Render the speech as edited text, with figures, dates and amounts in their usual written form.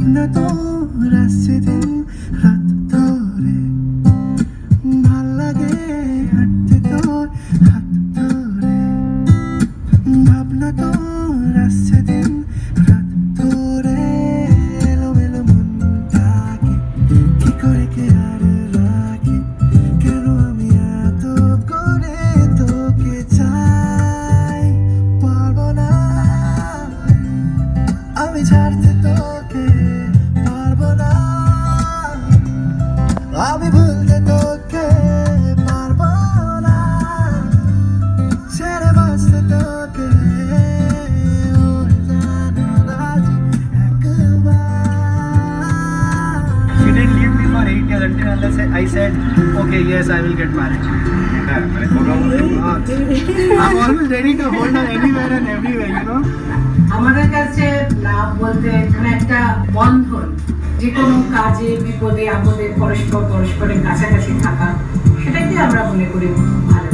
ভাবনা তোর আসছে দিন রাত ধরে, ভাল লাগে হাঁটতে তোর হাত ধরে। ভাবনা তোর আসছে দিন রাত ধরে, এলোমেলো মনটাকে কি করে কে আর রাখে, কেন আমি এত করে তোকে চাই। পারবো না আমি ছাড়তে তোকে, পারবো না আমি ভুলতে তোকে, পারবো না ছেড়ে বাঁচতে তোকে। She didn't leave me for 8 years until unless I said, okay, yes, I will get married. I'm always ready to hold her anywhere and everywhere, you know. আমাদের কাছে লাভ বলতে এখানে একটা বন্ধন, যে কোনো কাজে বিপদে আপদে পরস্পরের কাছাকাছি থাকা, সেটাকে আমরা মনে করি ভালো।